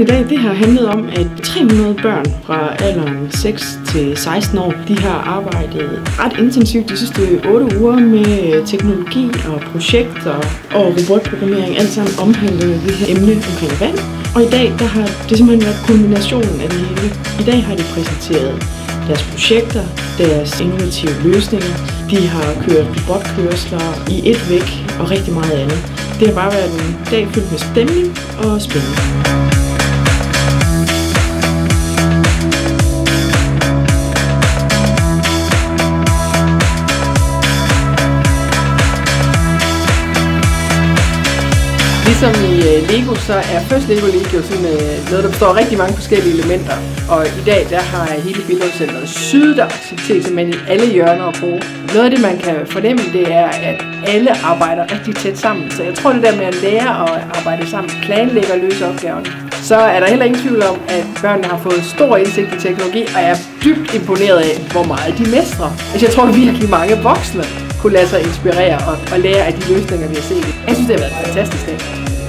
i dag det har handlet om, at 300 børn fra alderen 6 til 16 år, de har arbejdet ret intensivt de sidste 8 uger med teknologi og projekter og robotprogrammering, alt sammen omhandlende det her emne omkring vand. Og i dag der har det simpelthen været kulminationen af det hele. I dag har de præsenteret deres projekter, deres innovative løsninger. De har kørt robotkørsler i et væk og rigtig meget andet. Det har bare været en dag fyldt med stemning og spænding. Ligesom i Lego, så er First Lego League jo sådan noget, der består af rigtig mange forskellige elementer. Og i dag, der har hele Billedcenteret syet aktivitet simpelthen i alle hjørner og kroge. Noget af det, man kan fornemme, det er, at alle arbejder rigtig tæt sammen. Så jeg tror, det der med at lære at arbejde sammen, planlægge og løse opgaverne. Så er der heller ingen tvivl om, at børnene har fået stor indsigt i teknologi, og jeg er dybt imponeret af, hvor meget de mestrer. Altså, jeg tror virkelig mange voksne kunne lade sig inspirere og lære af de løsninger, vi har set. Jeg synes, det har været en fantastisk dag.